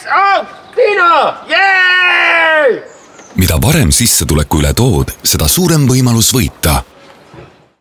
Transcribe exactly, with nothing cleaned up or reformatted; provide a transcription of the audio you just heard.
oh, Tiina! Yay! Mida varem sissetuleku üle tood, seda suurem võimalus võita.